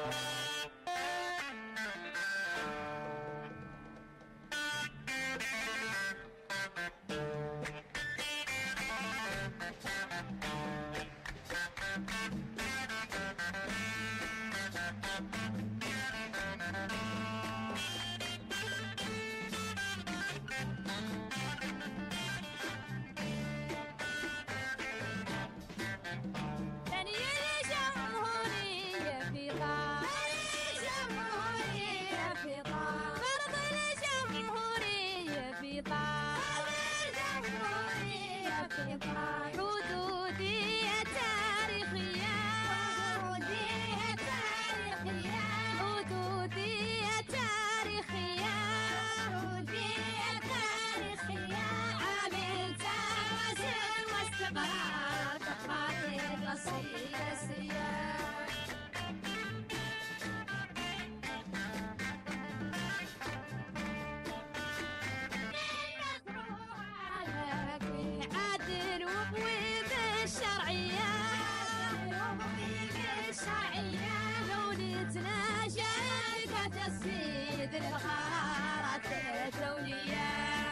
الغارات الدولية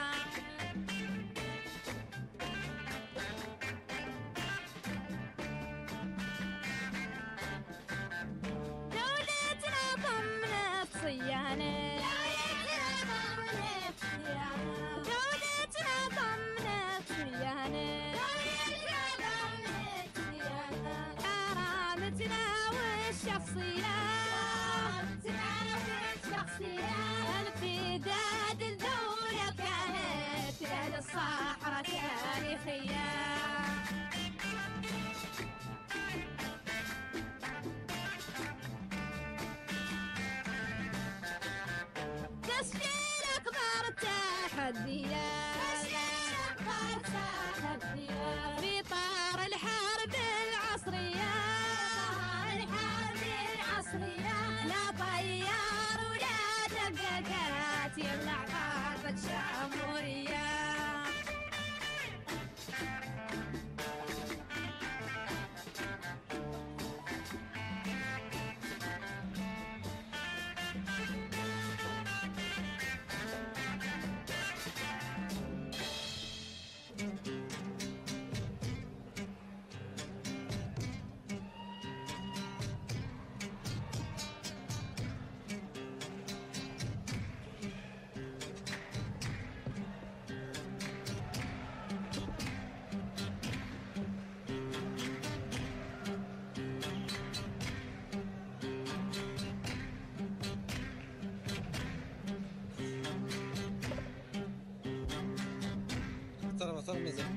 دولتنا ضمن الصيانة دولتنا ضمن الصيانة كرامتنا والشخصية امتداد الدولة كانت للصحراء تاريخية تسجيل أكبر التحديات في طار الحرب العصرية لا طيار ولا دققات يمنع غرب الجمهورية وصل الميزان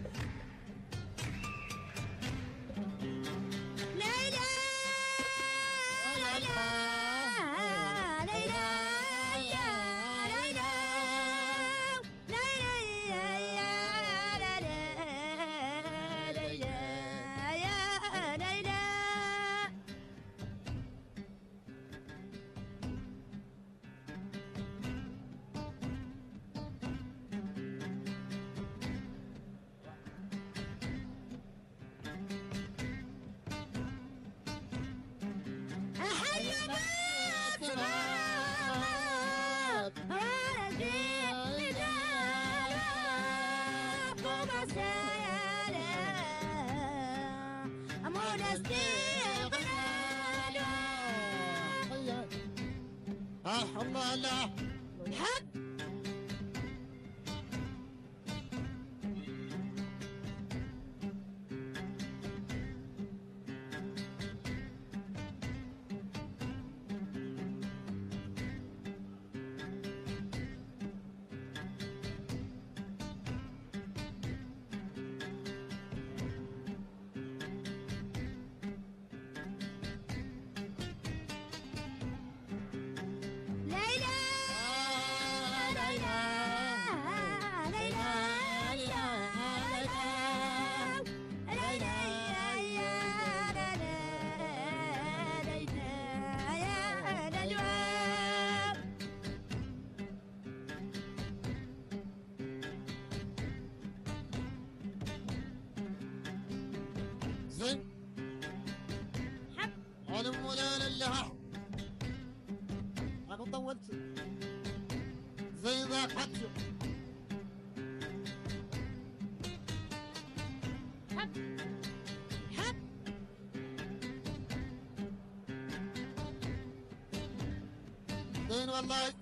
الله الله حق زين علم ولا لله أنا طولت زي ذاك حكي حب حب زين والله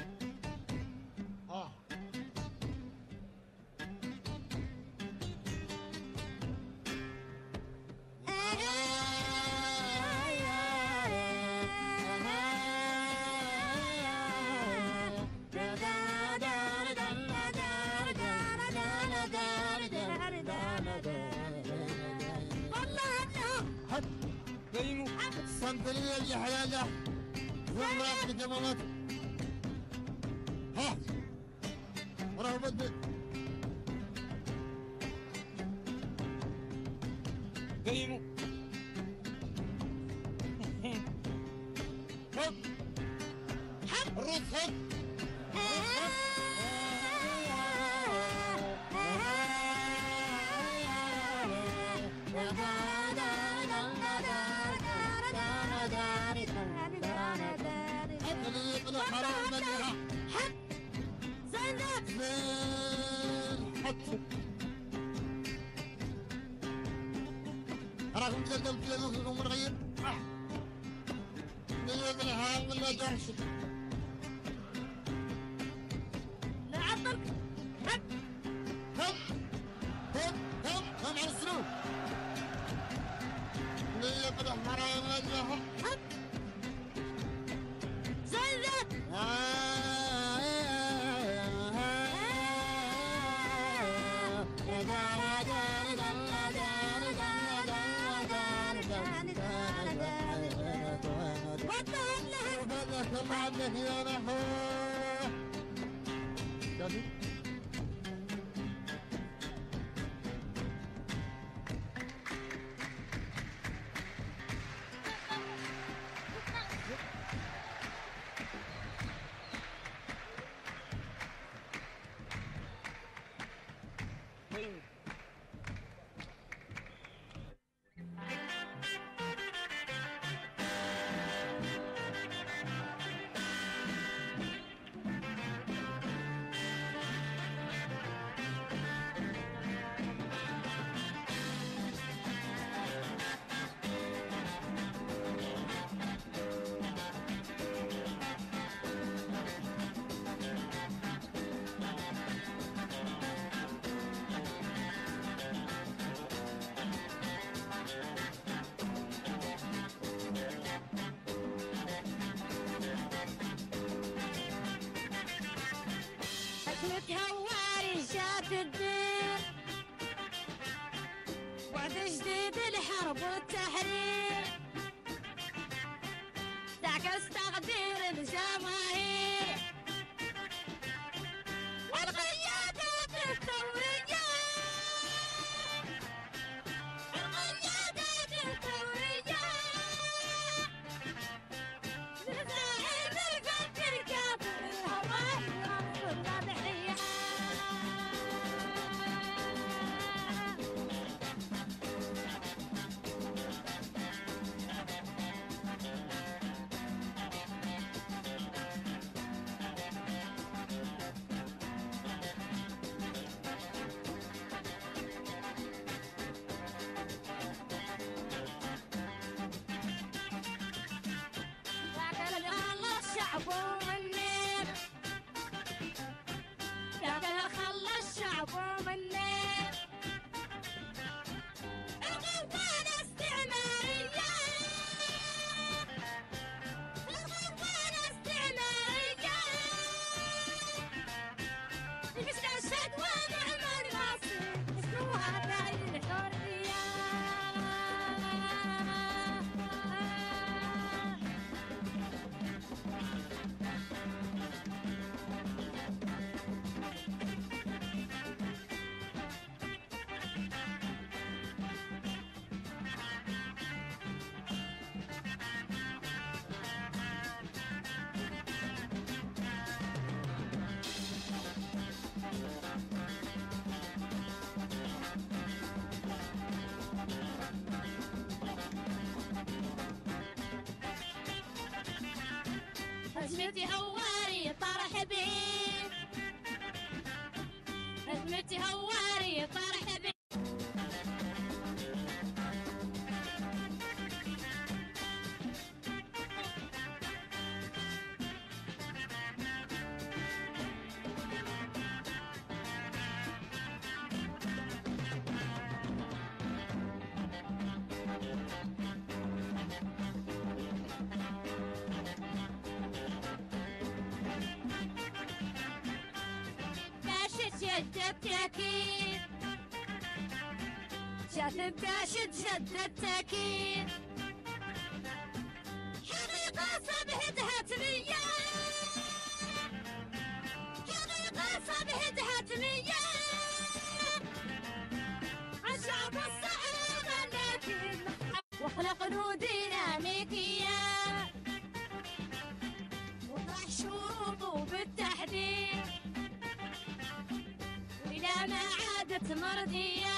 صندلية اللي حلاله والله بجمامات ها وراه بدك قيموا حب حب الرز حب أراكم تقدم كذا ذوقكم متغير من هذا ولا جرش نعطرك حب هم على السلوك من يقدر حرام وجههم حب زين ذاك الله عنك يا نحو متهوري شاف الدين بعد جديد الحرب والتحرير تعكس تقدير الجماهير والقيادات الثورية القيادات الثورية لزعيم القلب الكافر الهواء يرفض الضحية لكن الله الشعب ومنير لكن خلى الشعب ومنير القوة الاستعمارية القوة الاستعمارية مستشهد ونعمل ناصر اسمها داعي الحرية اسمتي هواري طرح بيه اسمتي هواري طرح بيه التأكيد شاتم كاشد شد التأكيد حقيقة صبحتها تمية حقيقة صبحتها تمية عالشعب الصعيد لكن واخلق نود ديناميكية وضع شروطه بالتحديد ما عادت مرضية